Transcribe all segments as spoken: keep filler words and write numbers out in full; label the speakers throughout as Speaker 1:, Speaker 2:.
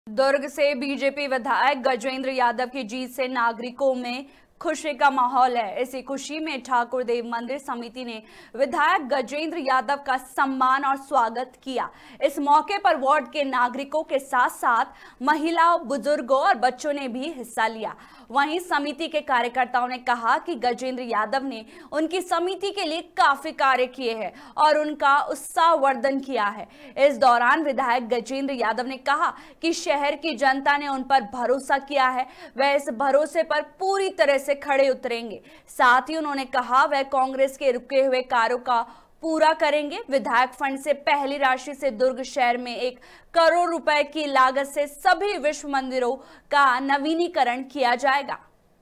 Speaker 1: दुर्ग से बीजेपी विधायक गजेंद्र यादव की जीत से नागरिकों में खुशी का माहौल है। इसी खुशी में ठाकुर देव मंदिर समिति ने विधायक गजेंद्र यादव का सम्मान और स्वागत किया। इस मौके पर वार्ड के नागरिकों के साथ साथ महिलाओं, बुजुर्गों और बच्चों ने भी हिस्सा लिया। वहीं समिति के कार्यकर्ताओं ने कहा कि गजेंद्र यादव ने उनकी समिति के लिए काफी कार्य किए हैं और उनका उत्साहवर्धन किया है। इस दौरान विधायक गजेंद्र यादव ने कहा कि शहर की जनता ने उन पर भरोसा किया है, वह इस भरोसे पर पूरी तरह से खड़े उतरेंगे। साथ ही उन्होंने कहा वह कांग्रेस के रुके हुए कार्यों का पूरा करेंगे। विधायक फंड से पहली राशि से दुर्ग शहर में एक करोड़ रुपए की लागत से सभी विश्व मंदिरों का नवीनीकरण किया जाएगा।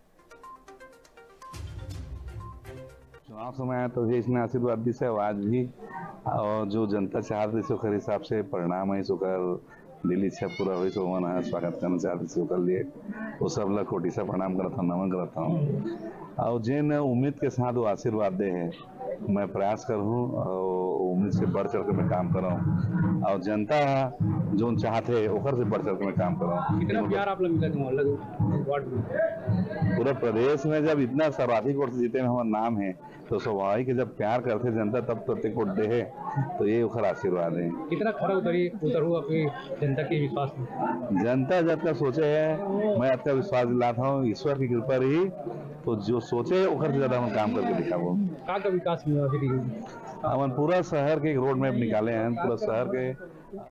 Speaker 2: चुनाव समय आया तो इसने आशीर्वाद दी से आवाज भी और जो जनता चाहती से ओकर हिसाब से परिणाम है ओकर दिल इच्छा पूरा हुई सो मन स्वागत करना चाहते से ओकर लिए वो सब ला कोटि से प्रणाम करता हूँ, नमन करता हूँ और जिन उम्मीद के साथ वो आशीर्वाद दे है मैं प्रयास करूँ और उम्मीद से बढ़ चढ़ के मैं काम कर रहा हूँ और जनता जो चाहते है ओकर से बढ़ चढ़ के मैं काम कर रहा हूँ।
Speaker 3: कितना प्यार आप लोग मिला वार्ड में?
Speaker 2: पूरे प्रदेश में जब इतना सर्वाधिक वोट से जीते में हमारा नाम है तो स्वाभाविक है जब प्यार करते जनता तब प्रत्येक वोट दे है तो ये ओखर आशीर्वाद है।
Speaker 3: कितना खरा उतरी उतर हुआ आपकी जनता के विश्वास में?
Speaker 2: जनता जब तक सोचे है मैं आपका विश्वास दिलाता हूँ, ईश्वर की कृपा रही तो जो सोचे ओखर से ज्यादा हम काम करके दिखाबो।
Speaker 3: का का विकास हुआ?
Speaker 2: हमन पूरा शहर के एक रोड मैप निकाले हैं, पूरा शहर के